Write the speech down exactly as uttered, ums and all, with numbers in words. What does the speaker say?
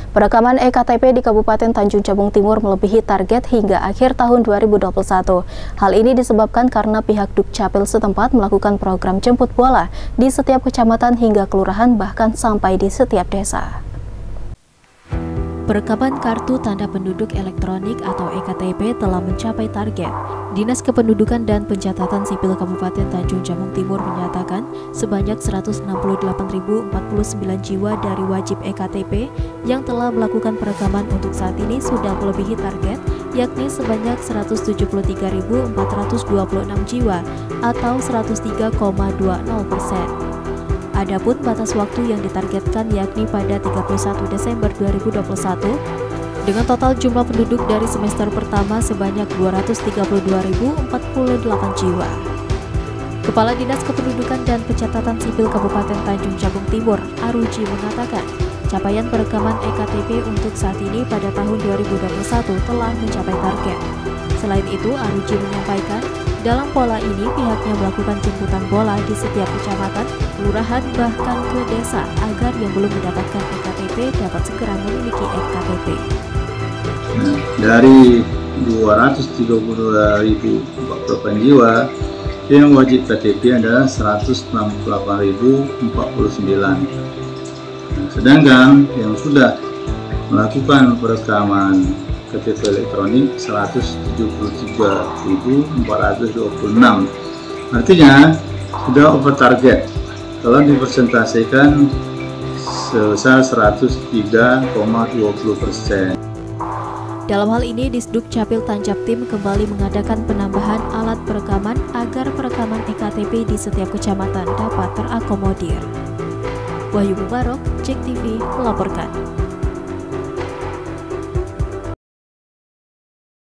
Perekaman E K T P di Kabupaten Tanjung Jabung Timur melebihi target hingga akhir tahun dua ribu dua puluh satu. Hal ini disebabkan karena pihak Dukcapil setempat melakukan program jemput bola di setiap kecamatan hingga kelurahan, bahkan sampai di setiap desa. Perekaman kartu tanda penduduk elektronik atau E K T P telah mencapai target. Dinas Kependudukan dan Pencatatan Sipil Kabupaten Tanjung Jabung Timur menyatakan sebanyak seratus enam puluh delapan ribu empat puluh sembilan jiwa dari wajib E K T P yang telah melakukan perekaman untuk saat ini sudah melebihi target, yakni sebanyak seratus tujuh puluh tiga ribu empat ratus dua puluh enam jiwa atau seratus tiga koma dua nol persen. Adapun batas waktu yang ditargetkan yakni pada tiga puluh satu Desember dua ribu dua puluh satu dengan total jumlah penduduk dari semester pertama sebanyak dua ratus tiga puluh dua ribu empat puluh delapan jiwa. Kepala Dinas Kependudukan dan Pencatatan Sipil Kabupaten Tanjung Jabung Timur, Aruji, mengatakan capaian perekaman E K T P untuk saat ini pada tahun dua ribu dua puluh satu telah mencapai target. Selain itu, Aruji menyampaikan dalam pola ini pihaknya melakukan jemputan bola di setiap kecamatan, kelurahan, bahkan ke desa agar yang belum mendapatkan E K T P dapat segera memiliki E K T P. Nah, dari dua ratus tiga puluh dua ribu empat puluh delapan jiwa, yang wajib K T P adalah seratus enam puluh delapan ribu empat puluh sembilan. Nah, sedangkan yang sudah melakukan perekaman K T P elektronik seratus tujuh puluh tiga ribu empat ratus dua puluh enam. Artinya sudah over target kalau dipresentasikan sebesar seratus tiga koma dua puluh persen. Dalam hal ini, Disduk Capil Tanjabtim kembali mengadakan penambahan alat perekaman agar perekaman E K T P di setiap kecamatan dapat terakomodir. Wahyu Mubarok, Jek T V melaporkan.